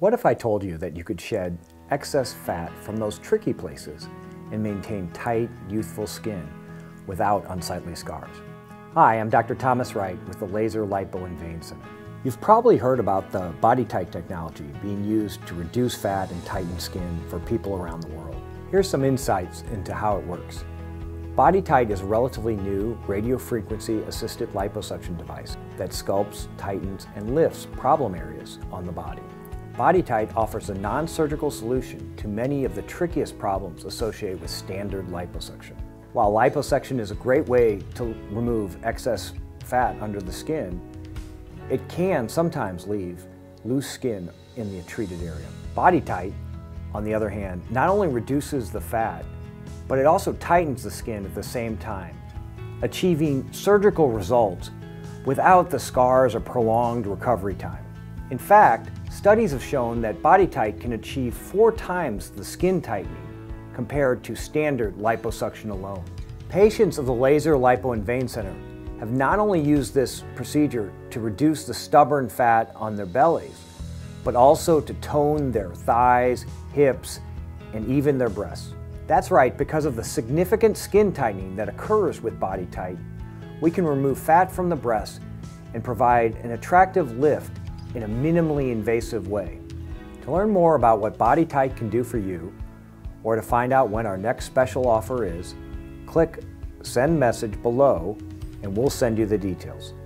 What if I told you that you could shed excess fat from those tricky places and maintain tight, youthful skin without unsightly scars? Hi, I'm Dr. Thomas Wright with the Laser Lipo and Vein Center. You've probably heard about the Body-Tite technology being used to reduce fat and tighten skin for people around the world. Here's some insights into how it works. Body-Tite is a relatively new radiofrequency assisted liposuction device that sculpts, tightens, and lifts problem areas on the body. Body-Tite offers a non-surgical solution to many of the trickiest problems associated with standard liposuction. While liposuction is a great way to remove excess fat under the skin, it can sometimes leave loose skin in the treated area. Body-Tite, on the other hand, not only reduces the fat, but it also tightens the skin at the same time, achieving surgical results without the scars or prolonged recovery time. In fact, studies have shown that Body-Tite can achieve 4 times the skin tightening compared to standard liposuction alone. Patients of the Laser Lipo and Vein Center have not only used this procedure to reduce the stubborn fat on their bellies, but also to tone their thighs, hips, and even their breasts. That's right, because of the significant skin tightening that occurs with Body-Tite, we can remove fat from the breast and provide an attractive lift in a minimally invasive way. To learn more about what Body-Tite can do for you, or to find out when our next special offer is, click Send Message below and we'll send you the details.